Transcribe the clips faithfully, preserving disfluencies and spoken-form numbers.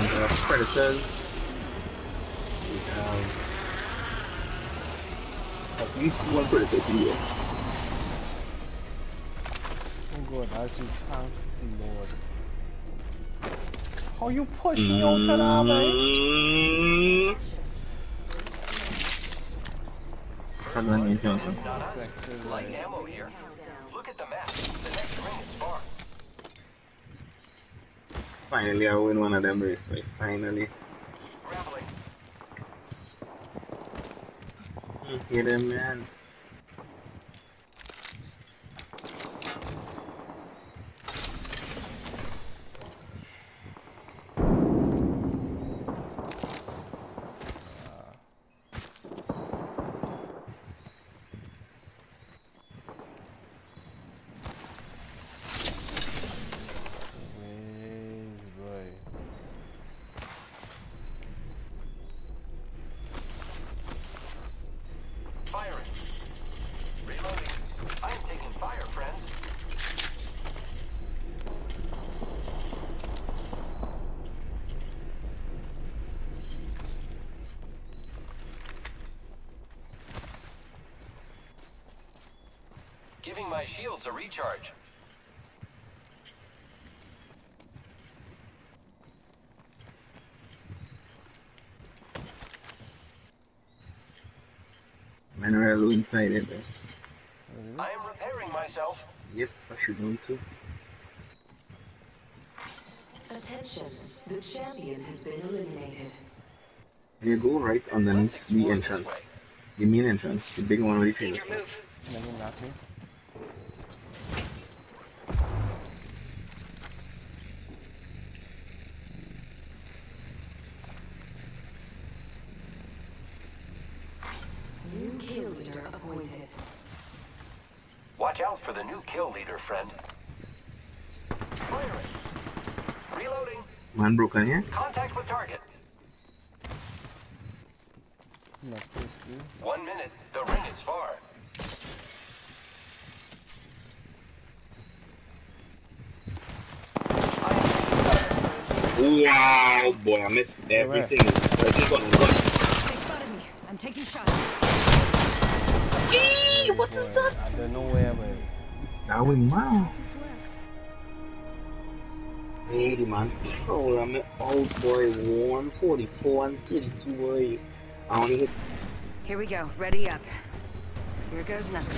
have predators. We have at least one predator here. Oh god, I should thank the Lord. How you pushing Mm. out to that, man? How do I need to It's not us. Light ammo here. Look at the map. The next ring is far. Finally, I win one of them races, right? Finally. Grappling. Hit him, man. Firing. Reloading. I'm taking fire, friends. Giving my shields a recharge. Man, we're all inside it, though. I am repairing myself. Yep, I should know too. Attention, the champion has been eliminated. You go right underneath the entrance. The main entrance, the big one with the famous Danger one. move. Let me knock me. New kill leader appointed. Watch out for the new kill leader, friend. Firing. Reloading. Man broken here? Contact with target. No pussy. One minute. The ring is far. Wow, boy, I missed everything. Right, this one, this one. They spotted me. I'm taking shots. Eee, what Boy, is that? I don't know where, but That wing, man. This works. Hey, man. Oh, I'm out, boy. one forty-four and thirty-two, boy. I only hit. Here we go. Ready up. Here goes nothing.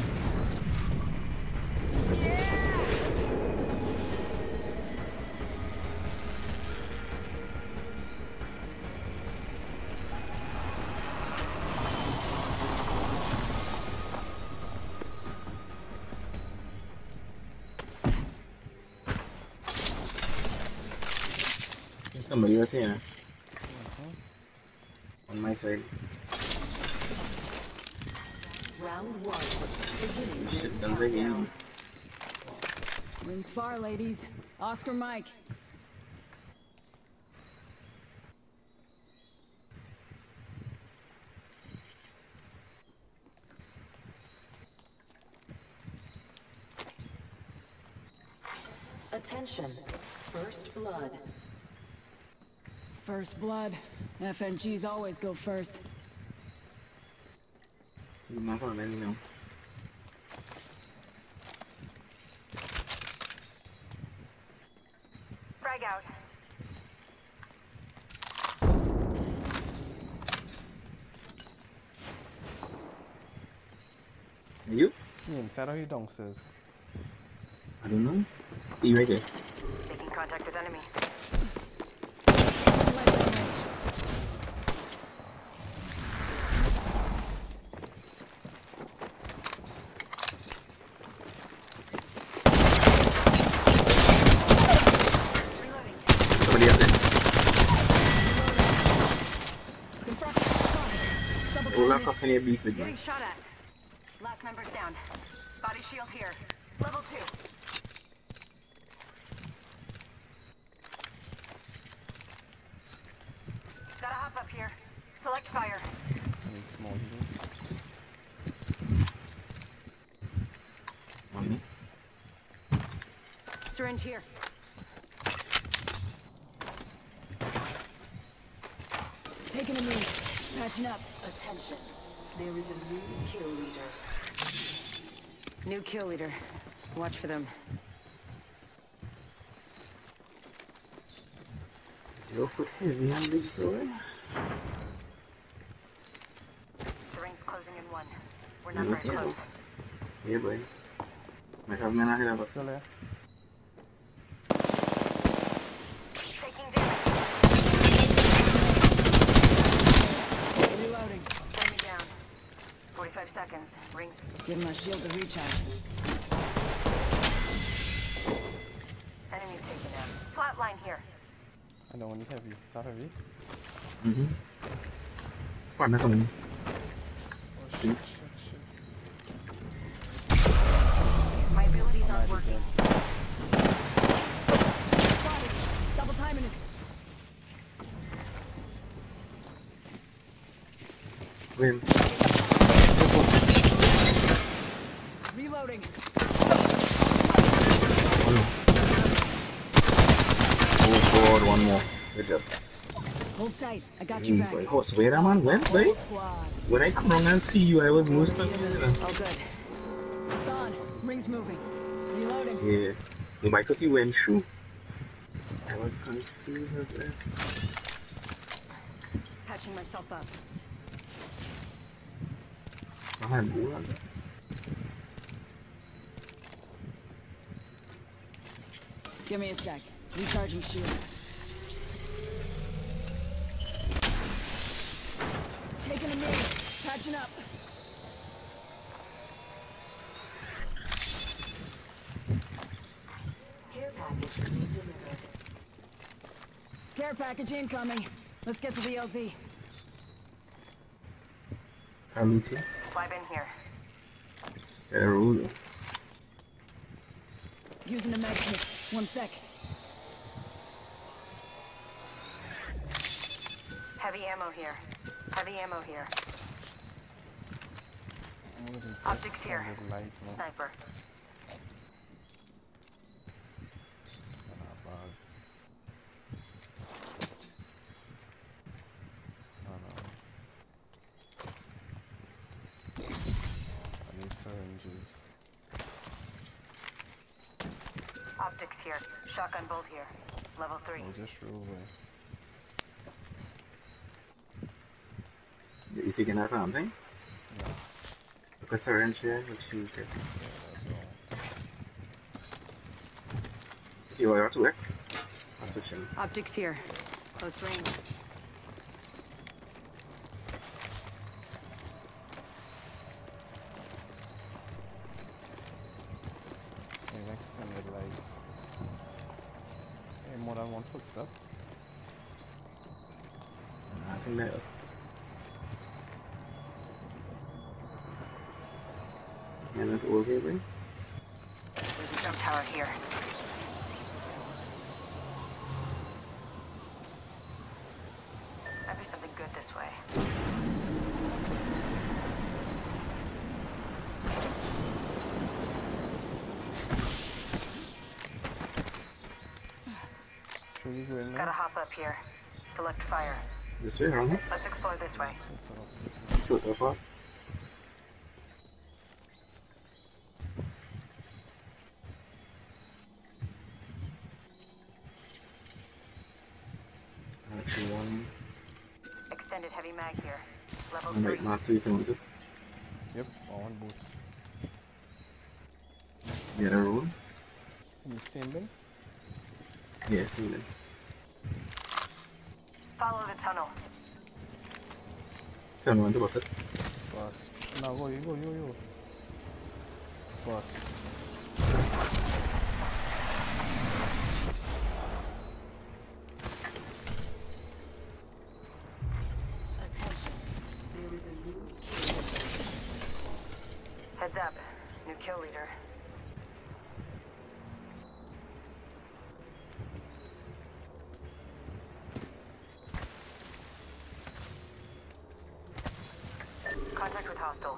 Somebody was here. On my side. Round one. Beginning Shit, ring guns again. countdown. Rings far, ladies. Oscar Mike. Attention, first blood. First blood. F N Gs always go first. You might want to let me know. Frag out. You? you inside or you downstairs? I don't know. You right there. Making contact with enemy. Somebody up there. Roll up off any beef with me. Getting shot at. Last member's down. Body shield here. Level two. Gotta hop up here. Select fire. I need small heals. On me. Syringe here. Taking a knee. Patching up. Attention. There is a new kill leader. New kill leader. Watch for them. Zero foot heavy on this zone. The ring's closing in one. We're Yeah, not let's very see. close. Yeah, boy. Might have men ahead of us. Still there. Taking damage. Reloading. Enemy down. forty-five seconds. Rings. Give my shield a recharge. Enemy taken out. Flatline here. I don't need heavy. Is that heavy? Mm-hmm. Partner coming. Oh shit, shit, shit. My abilities aren't working. Double timing it. Win. Reloading. Oh god, one more. Good job. Hold tight. I got your Mm, back. boy. Horse, where that man went, boy? Whole squad. When I come around and see you, I was most confused. You know? Oh, good. It's on. Ring's moving. Reloading. Yeah. You might thought you went through. I was confused as well. Patching myself up. I had more on that. Give me a sec. Recharging shield. Taking a minute. Patching up. Care package being delivered. Care package incoming. Let's get to the L Z. I'll meet you. Fly in here. Better rule. Using the mag kit. One sec. Heavy ammo here. Heavy ammo here. I'm gonna be Optics here. standard light, no? Sniper. Ah, bad. No, no. I need syringes. Optics here. Shotgun bolt here. Level three. We'll just roll away. You taking that arm thing? No. Look at syringe here, what she said. Yeah, that's all. You are to X. I'll switch him. Optics here. Close range. Okay, extended lights. Hey, more than one footstep. I think that was. And that's all here, boy. There's a jump tower here. Might be something good this way. Should we go in Gotta there? hop up here. Select fire. This way, around here. Let's explore this way. What's up? Shoot up, huh? Actually, one. Extended heavy mag here. Level One three. right mark two if you want to. Yep, on boots. The other room. In the same bin? Yeah, see them. Follow the tunnel. Turn one to bust it. Boss. No, go, you go, you, you. Boss. Attention. There is a new kill leader. Heads up. New kill leader. Contact with hostile.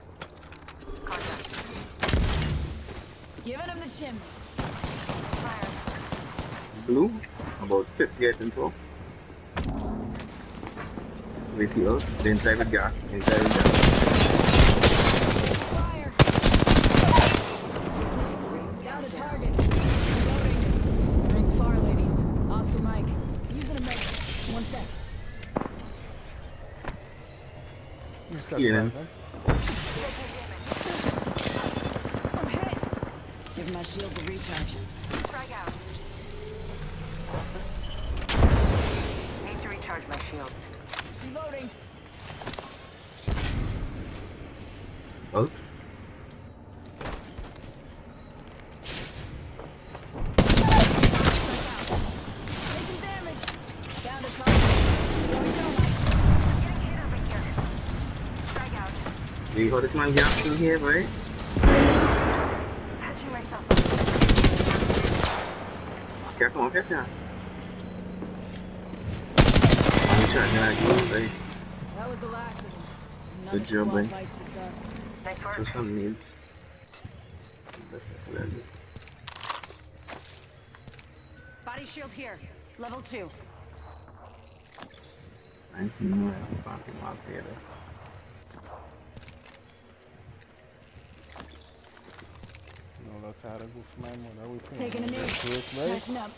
Contact. Giving him the chimney. Fire. blue, about fifty-eight and twelve. We see us. The inside with gas. The inside with gas. Fire! Down to target. Reloading. Rings far, ladies. Oscar Mike. Using a med. One sec. You said Yeah. private. I'm hit. Give my shields a recharge. Frag out. Need to recharge my shields. Reloading. Out. Taking damage. Down to target. Reloading thermite. Getting hit over here. Frag out. We got this man gas through here, right? Patching myself up. Careful, on careful. I'm trying to get you, right? That was the last of them. Good job, buddy. Bites the dust. Nice For work. some needs. That's it, really. Body shield here. Level two. I ain't seen no fancy marks here, though. No, that's how to go for my money. We think Taking a knee. that's worth, right? Catching up.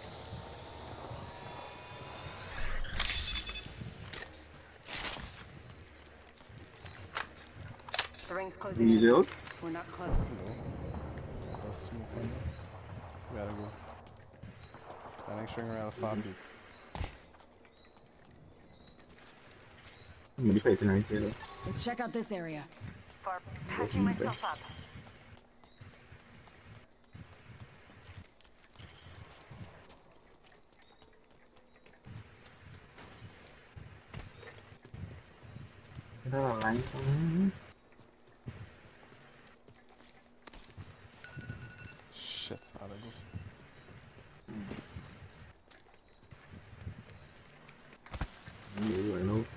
The ring's closing Use in. it out. We're not close. No. Let's smoke on this. We gotta go. That next string around five deep. I'm gonna fight tonight here, though. Let's check out this area. Far patching myself up. Is there a line somewhere? Shit, how'd I go? You I know.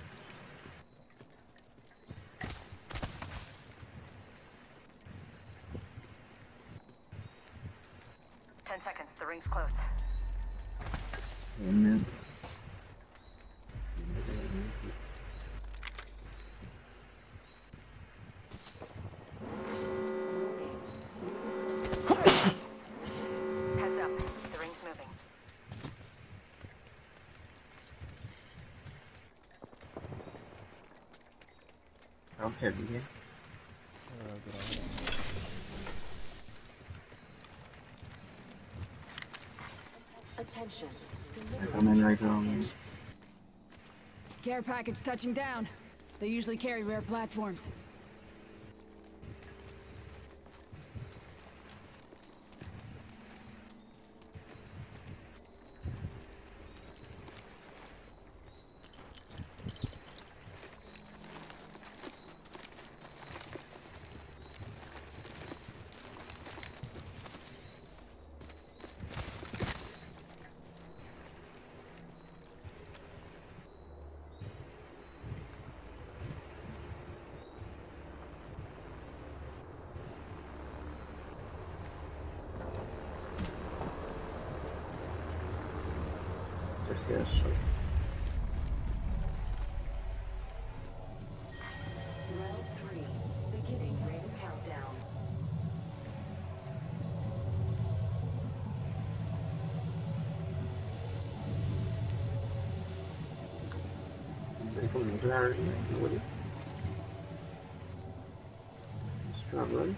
Ten seconds. The ring's close. One minute. Heads up. The ring's moving. I'm heavy here. Uh, good on you. Attention. I come in right um Care package touching down. They usually carry rare platforms. just here shots. Round three. Beginning ring countdown. They come in clarity, what it? Stragglers.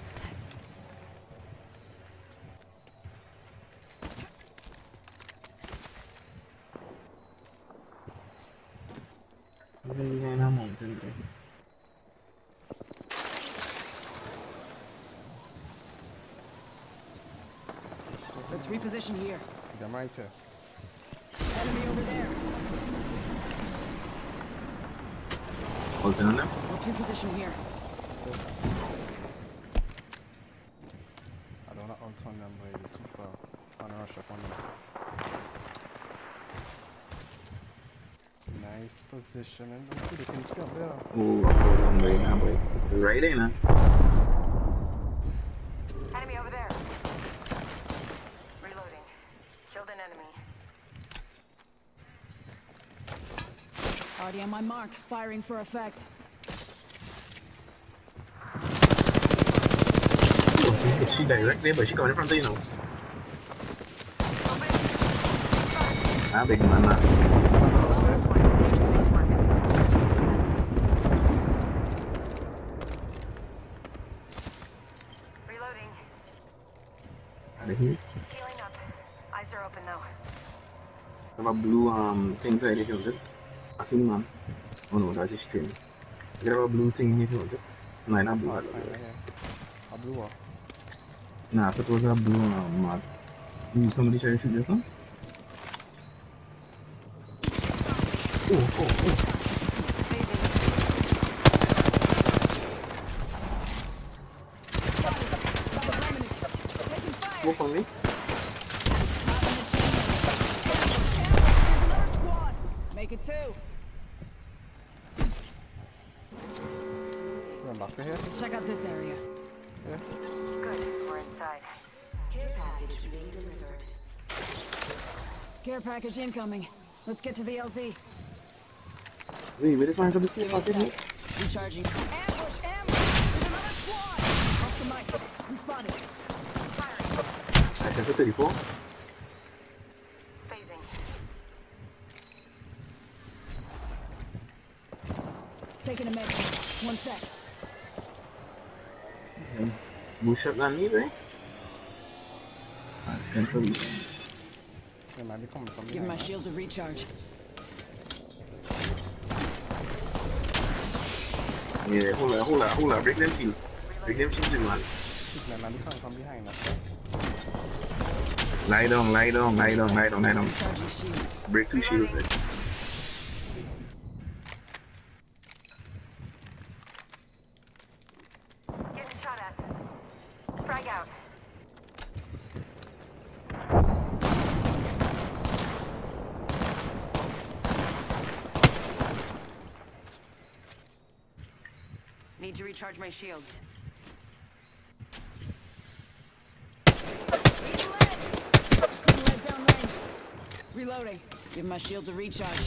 Even behind our mountain there. Let's reposition here. I'm right here. Enemy over there. Holding on them? Let's reposition here. I don't know how to turn them, but you're too far. I'm gonna rush up on them. Nice position, and don't see the thing still there. Oh, I'm holding on right now, boy. Right in, huh? Enemy over there. Reloading. Killed an enemy. Already on my mark, firing for effect. She direct there, but she coming in front of you now. Ah, big man, man. Reloading. Out of here. Healing up. Eyes are open though. Have a blue um thing right if you want it. I see man. Oh no, that's his train. You have a blue thing if you want it. No, not blue. Alright, fine, right here. A blue one. Nah, I thought it was a blue um mad. Ooh, somebody trying to shoot just now? Oh, oh, oh. Smoke on me. Make it two. Run back to here. Let's check out this area. Yeah. Good. We're inside. Care package being delivered. Care package incoming. Let's get to the L Z. Wait, where is my job? Give me a sec. Recharging. Ambush! Ambush! There's another squad! Oscar Mike, I'm spotted. I can say thirty-four. Phasing. Taking a med. One sec. Blue shot on me, right? I can't tell you. They might be coming from Give my behind us. shields a recharge. Yeah, hold on, hold on, hold on. Break them shields. Break them shields, man. They might be coming from behind us. Right? Lie down, lie down, lie down, lie down, lie down. Recharging shields. Break two shields then. Getting shot at. Frag out. Need to recharge my shields. Right down range. Reloading. Give my shields a recharge.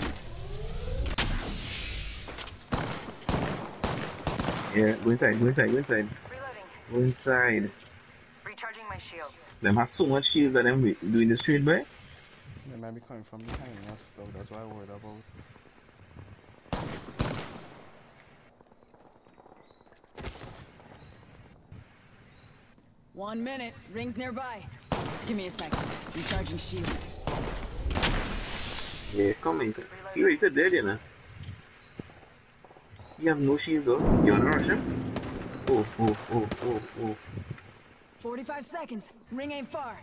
Yeah, go inside, go inside, go inside. Reloading. Go inside. Recharging my shields. Them has so much shields that them doing this trade, boy. They might be coming from behind us, though. That's what I worried about. One minute. Rings nearby. Give me a second. Recharging shields. Yeah, come in. You ready to dead, you know? You have no shields, us. You wanna rush him? Oh, oh, oh, oh, oh. forty-five seconds. Ring ain't far.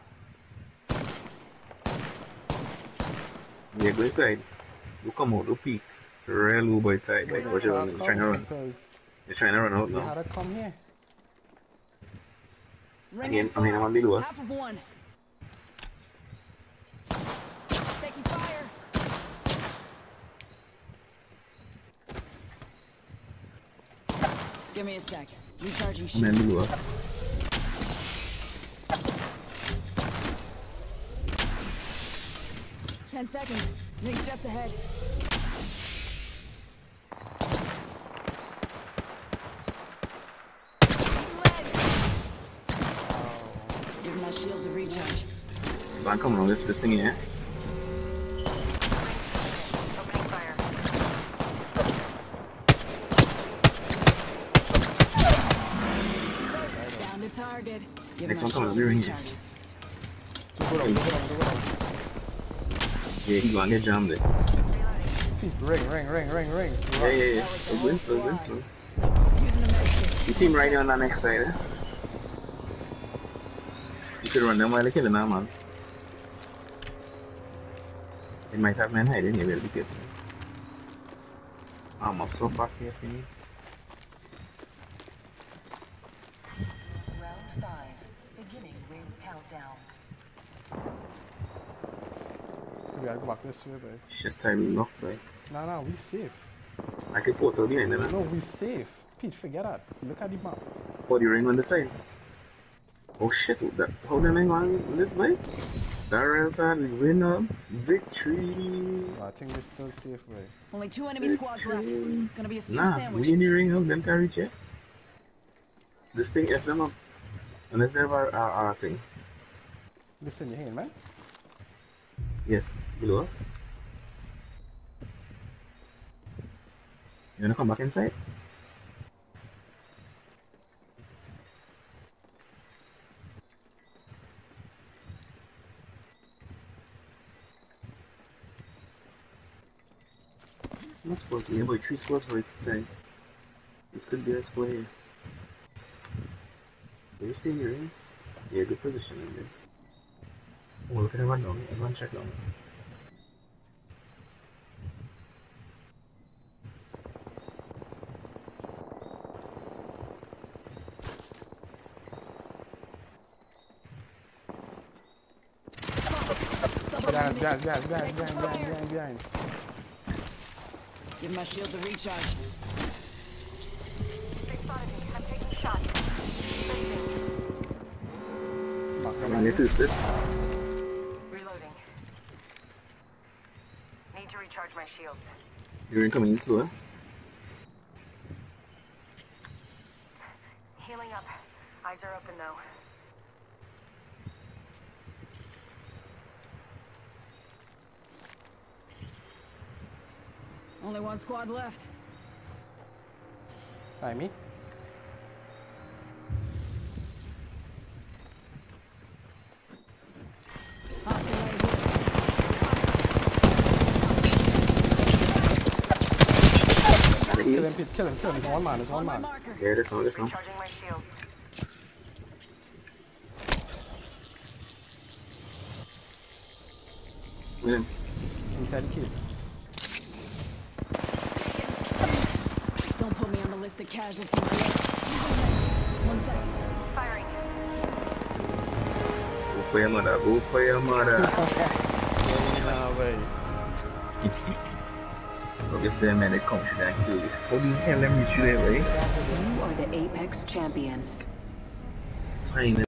Yeah, go inside. You come out, don't peek. Real low boy tight, like what you're Can't trying to come run. because You're trying to run out they now. had to come here. Ring Again, ain't I mean, far. I'm on below us. Half of one. Taking fire. Give me a sec. Recharging I'm shields. on below us. Ten seconds. Rings just ahead. Give my shields a recharge. Man, come on, this, this thing here. Opening fire. Down to target. Give Next my one coming, shields a we're in recharge. Go down, go down, go down. Yeah, he gonna get jammed there. Ring, ring, ring, ring, ring. Yeah, yeah, yeah. It's going slow, going slow. Using a medkit. You team right there on that next side, eh? You could run them while they're killing now, man. They might have men hiding here, we'll be careful. I must swap back here for you. Round five. Beginning ring countdown. We gotta go back this way, babe. Shit, time lock, boy. No, no, we safe. I can portal behind them, eh? No, we safe. Pete, forget that. Look at the map. Oh, the ring on the side. Oh shit, that, how the name on this way? Darius and win up. Victory. Oh, I think this is still safe way. Only two enemy squads left. Victory. Gonna be a soup Nah, sandwich. we in the ring up, them can reach it. This thing F them up. Unless they have our, our, our thing. Listen, you hear, man? Yes, below us. You wanna come back inside? I'm not supposed to be able to three squads for it inside. This could be a square here. Are you staying here, eh? Yeah, good position in there. Oh, look at everyone down. Everyone check down. Behind, behind, behind, behind, behind, behind, behind, behind. Give my shield a recharge. They spotted me. I'm taking shots. Knock I'm him gonna out. get this. Reloading. Need to recharge my shields. You're incoming slow. Healing up. Eyes are open though. Only one squad left. Hi, me. Hostile right here. Gotta Kill heal. him, Pete, kill him, kill him. There's one man, there's On one my man. marker. Yeah, this one, this one. Recharging my shields. Win him. Inside the case. Don't put me on the list of casualties yet. One sec. Firing. Go for your mother. Go for your mother. Nah, way. Look if them men they come should I kill this. How the hell them reach you there, right? You are the Apex champions. Fine.